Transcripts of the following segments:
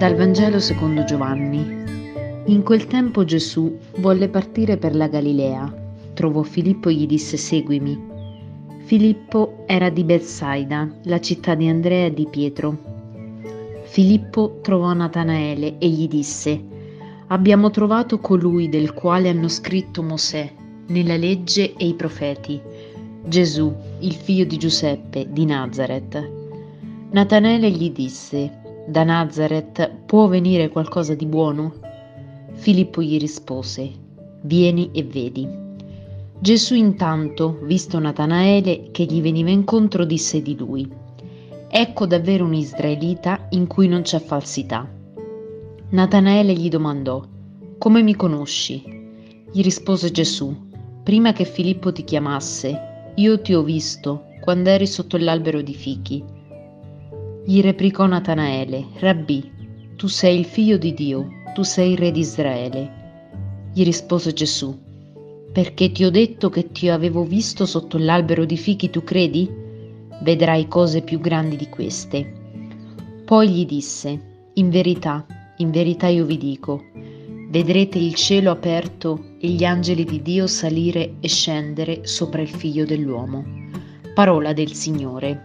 Dal Vangelo secondo Giovanni. In quel tempo Gesù volle partire per la Galilea. Trovò Filippo e gli disse: «Seguimi». Filippo era di Betsaida, la città di Andrea e di Pietro. Filippo trovò Natanaele e gli disse: «Abbiamo trovato colui del quale hanno scritto Mosè nella legge e i profeti, Gesù, il figlio di Giuseppe, di Nazaret». Natanaele gli disse: «Da Nazaret può venire qualcosa di buono?» Filippo gli rispose: «Vieni e vedi». Gesù intanto, visto Natanaele che gli veniva incontro, disse di lui: «Ecco davvero un israelita in cui non c'è falsità». Natanaele gli domandò: «Come mi conosci?» Gli rispose Gesù: «Prima che Filippo ti chiamasse, io ti ho visto quando eri sotto l'albero di fichi». Gli replicò Natanaele: «Rabbì, tu sei il figlio di Dio, tu sei il re di Israele». Gli rispose Gesù: «Perché ti ho detto che ti avevo visto sotto l'albero di fichi, tu credi? Vedrai cose più grandi di queste». Poi gli disse: in verità io vi dico, vedrete il cielo aperto e gli angeli di Dio salire e scendere sopra il Figlio dell'uomo». Parola del Signore.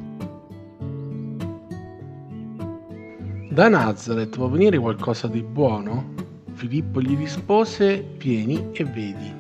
Da Nazaret può venire qualcosa di buono? Filippo gli rispose: «Vieni e vedi».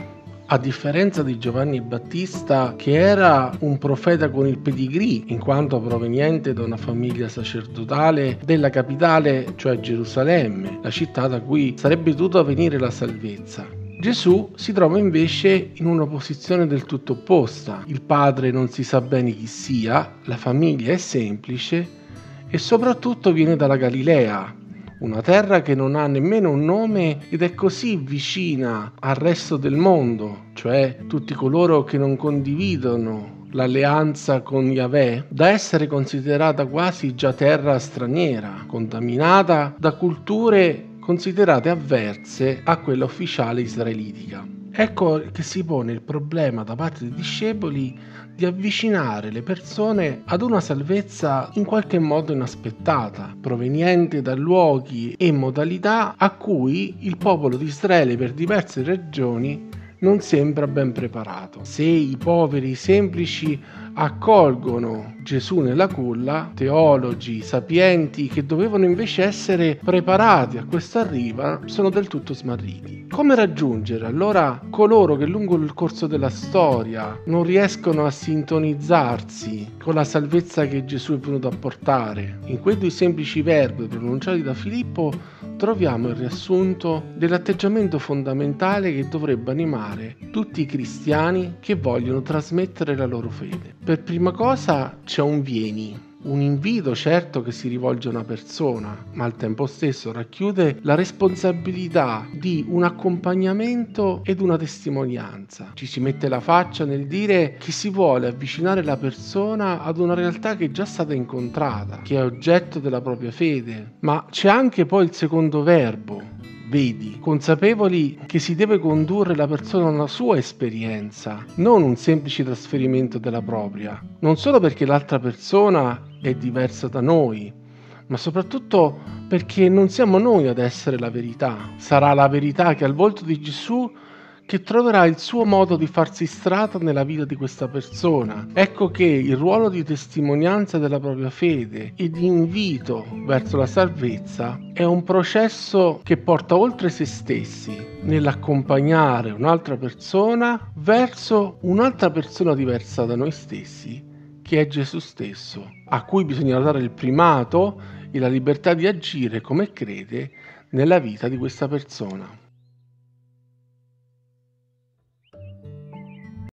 A differenza di Giovanni Battista, che era un profeta con il pedigree, in quanto proveniente da una famiglia sacerdotale della capitale, cioè Gerusalemme, la città da cui sarebbe dovuta venire la salvezza, Gesù si trova invece in una posizione del tutto opposta. Il padre non si sa bene chi sia, la famiglia è semplice e soprattutto viene dalla Galilea, una terra che non ha nemmeno un nome ed è così vicina al resto del mondo, cioè tutti coloro che non condividono l'alleanza con Yahweh, da essere considerata quasi già terra straniera, contaminata da culture considerate avverse a quella ufficiale israelitica. Ecco che si pone il problema da parte dei discepoli di avvicinare le persone ad una salvezza in qualche modo inaspettata, proveniente da luoghi e modalità a cui il popolo di Israele per diverse ragioni non sembra ben preparato. Se i poveri semplici accolgono Gesù nella culla, teologi sapienti che dovevano invece essere preparati a questa arriva sono del tutto smarriti. Come raggiungere allora coloro che lungo il corso della storia non riescono a sintonizzarsi con la salvezza che Gesù è venuto a portare? In quei due semplici verbi pronunciati da Filippo troviamo il riassunto dell'atteggiamento fondamentale che dovrebbe animare tutti i cristiani che vogliono trasmettere la loro fede. Per prima cosa c'è un vieni, un invito certo che si rivolge a una persona, ma al tempo stesso racchiude la responsabilità di un accompagnamento ed una testimonianza. Ci si mette la faccia nel dire che si vuole avvicinare la persona ad una realtà che è già stata incontrata, che è oggetto della propria fede, ma c'è anche poi il secondo verbo, vedi, consapevoli che si deve condurre la persona a una sua esperienza, non un semplice trasferimento della propria, non solo perché l'altra persona è diversa da noi, ma soprattutto perché non siamo noi ad essere la verità. Sarà la verità che al volto di Gesù che troverà il suo modo di farsi strada nella vita di questa persona. Ecco che il ruolo di testimonianza della propria fede e di invito verso la salvezza è un processo che porta oltre se stessi nell'accompagnare un'altra persona verso un'altra persona diversa da noi stessi, che è Gesù stesso, a cui bisogna dare il primato e la libertà di agire come crede nella vita di questa persona.